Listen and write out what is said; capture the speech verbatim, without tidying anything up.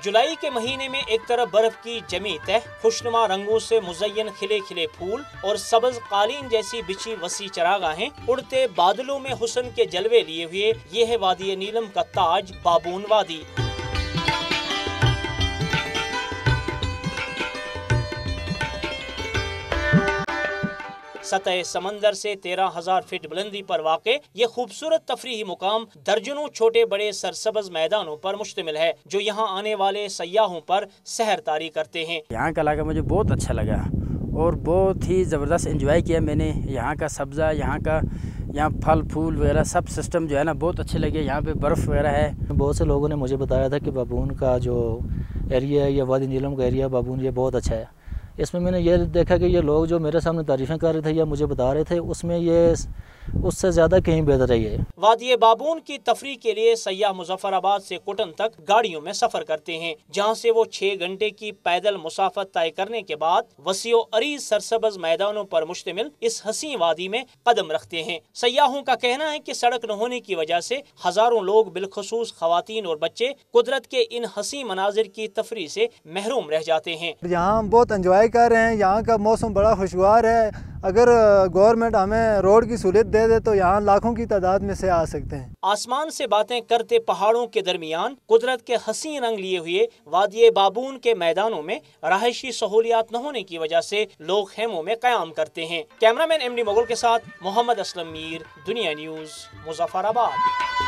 जुलाई के महीने में एक तरफ बर्फ की जमी तह, खुशनुमा रंगों से मुज़य्यन खिले खिले फूल और सब्ज कालीन जैसी बिछी वसी चरागाहें, उड़ते बादलों में हुस्न के जलवे लिए हुए ये है वादी नीलम का ताज बाबून वादी। सतह समंदर से तेरह हजार फीट बुलंदी पर वाक़े ये खूबसूरत तफरीही मुकाम दर्जनों छोटे बड़े सरसब्ज मैदानों पर मुश्तमिल है, जो यहाँ आने वाले सयाहों पर सहर तारी करते हैं। यहाँ का इलाका मुझे बहुत अच्छा लगा और बहुत ही ज़बरदस्त एंजॉय किया मैंने। यहाँ का सब्ज़ा, यहाँ का यहाँ फल फूल वगैरह सब सिस्टम जो है ना बहुत अच्छे लगे। यहाँ पे बर्फ़ वगैरह है। बहुत से लोगों ने मुझे बताया था कि बाबून का जो एरिया है या वादी नीलम का एरिया बाबून ये बहुत अच्छा है। इसमें मैंने ये देखा कि ये लोग जो मेरे सामने तारीफ़ें कर रहे थे या मुझे बता रहे थे, उसमें ये उससे ज़्यादा कहीं बेहतर है। ये वादी बाबून की तफरीह के लिए सयाह मुजफ्फराबाद से कोटन तक गाड़ियों में सफर करते हैं, जहां से वो छह घंटे की पैदल मुसाफत तय करने के बाद वसीओ अरीज सरसब्ज मैदानों पर मुश्तमिल इस हसी वादी में कदम रखते हैं। सयाहों का कहना है कि सड़क न होने की वजह से हजारों लोग बिलखसूस खवातीन और बच्चे कुदरत के इन हसी मनाजिर की तफरीह से महरूम रह जाते हैं। यहाँ हम बहुत एंजॉय कर रहे हैं। यहाँ का मौसम बड़ा खुशगवार है। अगर गवर्नमेंट हमें रोड की सहूलियत दे दे तो यहाँ लाखों की तादाद में से आ सकते हैं। आसमान से बातें करते पहाड़ों के दरमियान कुदरत के हसीन रंग लिए हुए वादी बाबून के मैदानों में रहायशी सहूलियात न होने की वजह से लोग खेमों में कयाम करते हैं। कैमरामैन एम डी मोगल के साथ मोहम्मद असलम मीर, दुनिया न्यूज, मुजफ्फराबाद।